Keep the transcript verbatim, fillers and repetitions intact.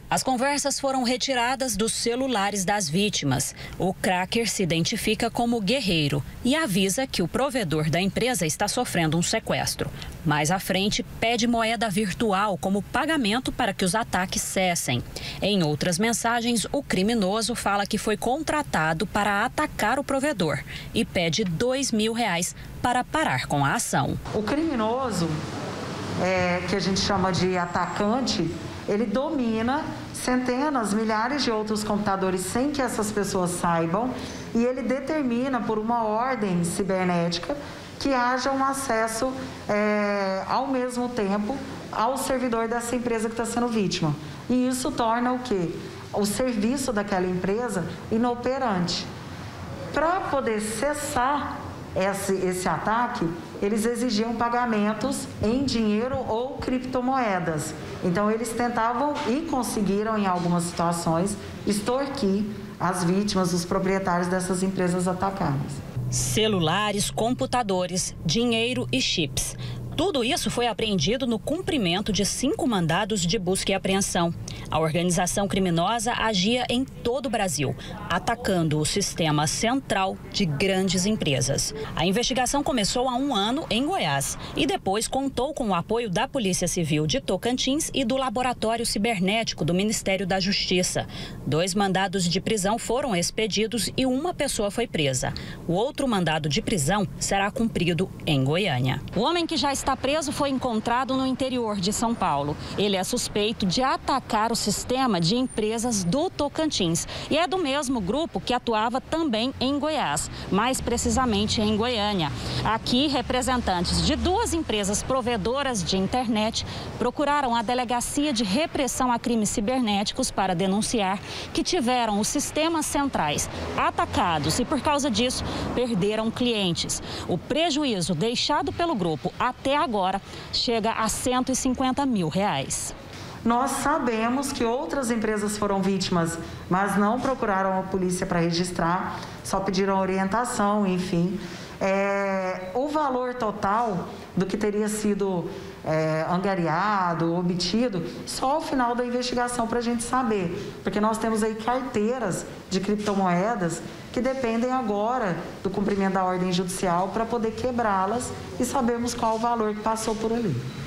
As conversas foram retiradas dos celulares das vítimas. O cracker se identifica como Guerreiro e avisa que o provedor da empresa está sofrendo um sequestro. Mais à frente, pede moeda virtual como pagamento para que os ataques cessem. Em outras mensagens, o criminoso fala que foi contratado para atacar o provedor e pede dois mil reais para parar com a ação. O criminoso, é, que a gente chama de atacante, ele domina centenas, milhares de outros computadores sem que essas pessoas saibam e ele determina por uma ordem cibernética que haja um acesso é, ao mesmo tempo ao servidor dessa empresa que está sendo vítima. E isso torna o quê? O serviço daquela empresa inoperante. Para poder cessar esse, esse ataque, eles exigiam pagamentos em dinheiro ou criptomoedas. Então, eles tentavam e conseguiram, em algumas situações, extorquir as vítimas, os proprietários dessas empresas atacadas. Celulares, computadores, dinheiro e chips. Tudo isso foi apreendido no cumprimento de cinco mandados de busca e apreensão. A organização criminosa agia em todo o Brasil, atacando o sistema central de grandes empresas. A investigação começou há um ano em Goiás e depois contou com o apoio da Polícia Civil de Tocantins e do Laboratório Cibernético do Ministério da Justiça. Dois mandados de prisão foram expedidos e uma pessoa foi presa. O outro mandado de prisão será cumprido em Goiânia. O homem que já está preso foi encontrado no interior de São Paulo. Ele é suspeito de atacar o sistema de empresas do Tocantins e é do mesmo grupo que atuava também em Goiás, mais precisamente em Goiânia. Aqui, representantes de duas empresas provedoras de internet procuraram a Delegacia de Repressão a Crimes Cibernéticos para denunciar que tiveram os sistemas centrais atacados e, por causa disso, perderam clientes. O prejuízo deixado pelo grupo até agora chega a cento e cinquenta mil reais. Nós sabemos que outras empresas foram vítimas, mas não procuraram a polícia para registrar, só pediram orientação, enfim. É, o valor total do que teria sido é, angariado, obtido, só ao final da investigação para a gente saber. Porque nós temos aí carteiras de criptomoedas que dependem agora do cumprimento da ordem judicial para poder quebrá-las e sabermos qual o valor que passou por ali.